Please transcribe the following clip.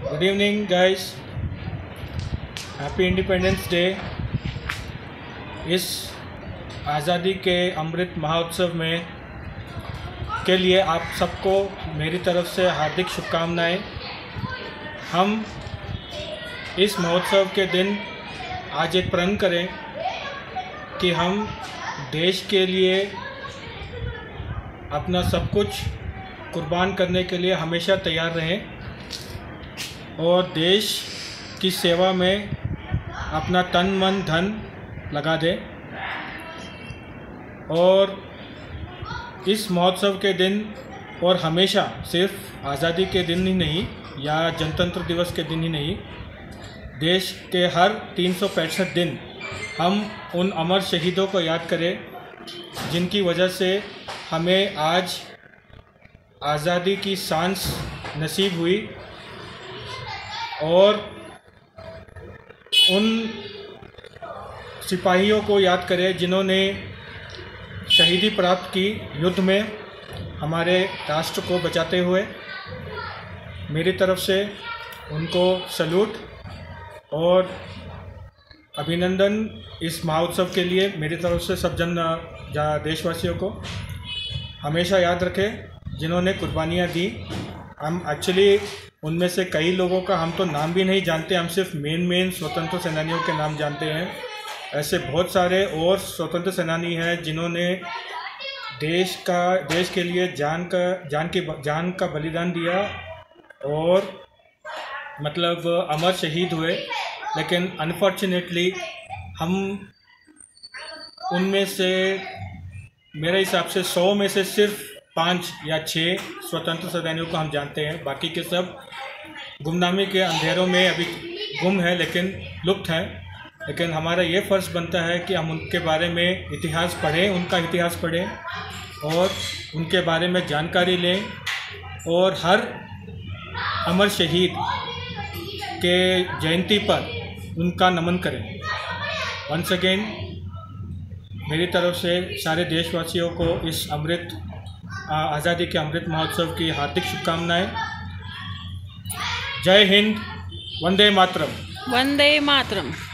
Good evening, guys. Happy independence day. इस आज़ादी के अमृत महोत्सव में के लिए आप सबको मेरी तरफ से हार्दिक शुभकामनाएं। हम इस महोत्सव के दिन आज एक प्रण करें कि हम देश के लिए अपना सब कुछ कुर्बान करने के लिए हमेशा तैयार रहें और देश की सेवा में अपना तन मन धन लगा दें। और इस महोत्सव के दिन और हमेशा सिर्फ आज़ादी के दिन ही नहीं या जनतंत्र दिवस के दिन ही नहीं, देश के हर 365 दिन हम उन अमर शहीदों को याद करें जिनकी वजह से हमें आज आज़ादी की सांस नसीब हुई। और उन सिपाहियों को याद करें जिन्होंने शहीदी प्राप्त की युद्ध में हमारे राष्ट्र को बचाते हुए। मेरी तरफ से उनको सैल्यूट और अभिनंदन इस महोत्सव के लिए मेरी तरफ से सब देशवासियों को हमेशा याद रखें जिन्होंने कुर्बानियाँ दी। हम एक्चुअली उनमें से कई लोगों का हम तो नाम भी नहीं जानते, हम सिर्फ मेन स्वतंत्र सेनानियों के नाम जानते हैं। ऐसे बहुत सारे और स्वतंत्र सेनानी हैं जिन्होंने देश के लिए जान का बलिदान दिया और मतलब अमर शहीद हुए। लेकिन अनफॉर्चुनेटली हम उनमें से मेरे हिसाब से 100 में से सिर्फ 5 या 6 स्वतंत्र सेनानियों को हम जानते हैं। बाकी के सब गुमनामी के अंधेरों में अभी गुम हैं, लेकिन लुप्त हैं। लेकिन हमारा ये फ़र्ज़ बनता है कि हम उनके बारे में इतिहास पढ़ें, उनका इतिहास पढ़ें और उनके बारे में जानकारी लें और हर अमर शहीद के जयंती पर उनका नमन करें। वंस अगेन मेरी तरफ से सारे देशवासियों को इस आज़ादी के अमृत महोत्सव की हार्दिक शुभकामनाएं। जय हिंद, वंदे मातरम। वंदे मातरम।